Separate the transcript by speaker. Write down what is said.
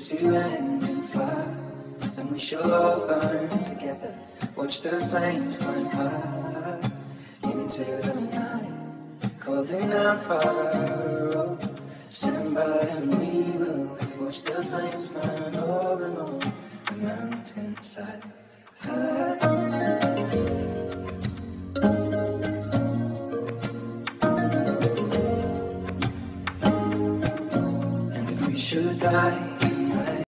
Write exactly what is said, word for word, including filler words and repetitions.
Speaker 1: to end in fire. Then we shall all burn together, watch the flames climb high into the night, calling out, Father, oh, stand by and we will watch the flames burn over on the mountainside. High. And if we should die